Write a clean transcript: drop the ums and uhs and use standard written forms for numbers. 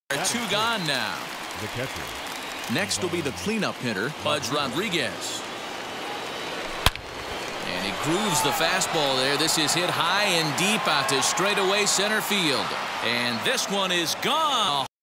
Two gone now. The catcher. Next will be the cleanup hitter, Pudge Rodriguez. And he grooves the fastball there. This is hit high and deep out to straightaway center field. And this one is gone.